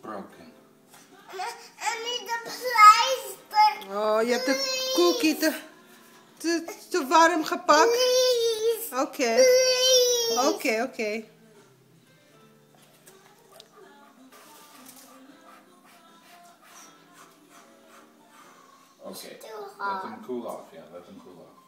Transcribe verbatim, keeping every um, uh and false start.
broken. I need a pleister. Oh, je hebt de cookie te, te, te warm gepakt. Please. Oké. Please. Oké, oké. Okay, let them cool off. Yeah, let them cool off.